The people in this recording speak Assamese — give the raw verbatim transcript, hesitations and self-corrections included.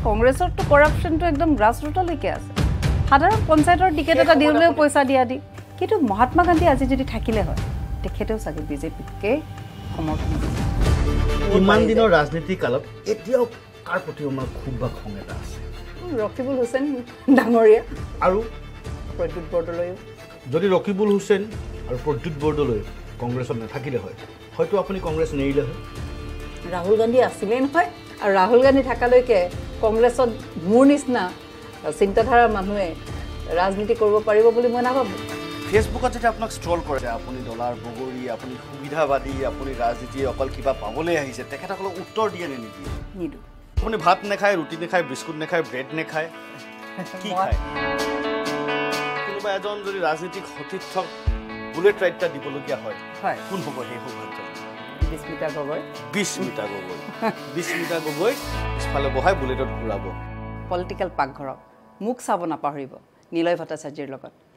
কংগ্ৰেছৰটো কৰাপশ্যনটো একদম গ্ৰাছৰুটলৈকে আছে সাধাৰণ পঞ্চায়তৰ টিকেট এটা দিলেও পইচা দিয়া দি কিন্তু মহাত্মা গান্ধী আজি যদি থাকিলে হয় তেখেতেও চাগে বিজেপিকে সমৰ্থন ইমান দিনৰ ৰাজনীতি কালত এতিয়াও কাৰ প্ৰতি আমাৰ খুব বা খং এটা আছে ৰকিবুল হুছেইন ডাঙৰীয়া আৰু প্ৰদ্যুৎ বৰদলৈ যদি ৰকিবুল হুছেইন আৰু প্ৰদ্যুৎ বৰদলৈ কংগ্ৰেছত নাথাকিলে হয় হয়তো আপুনি কংগ্ৰেছ নেৰিলে হয় ৰাহুল গান্ধী আছিলেই নহয় আৰু ৰাহুল গান্ধী থাকালৈকে কংগ্ৰেছত মোৰ নিচিনা চিন্তাধাৰাৰ মানুহে ৰাজনীতি কৰিব পাৰিব বুলি মই নাভাবোঁ ফেচবুকত যেতিয়া আপোনাক ষ্ট্ৰল কৰে আপুনি ডলাৰ বগৰী আপুনি সুবিধাবাদী আপুনি ৰাজনীতি অকল কিবা পাবলৈ আহিছে তেখেতসকলক উত্তৰ দিয়ে নে নিদিয়ে নিদিওঁ আপুনি ভাত নাখায় ৰুটি নাখায় বিস্কুট নাখায় ব্ৰেড নাখায় কি খায় কোনোবা এজন যদি ৰাজনীতিক সতীৰ্থক বুলেট ৰাইডটা দিবলগীয়া হয় কোন হ'ব সেই সৌভাগ্য বিস্মিতা গগৈ বিস্মিতা গগৈ বিস্মিতা গগৈ পিছফালে বহাই বুলেটত ঘূৰাব পলিটিকেল পাকঘৰক মোক চাব নাপাহৰিব নিলয় ভট্টাচাৰ্যৰ লগত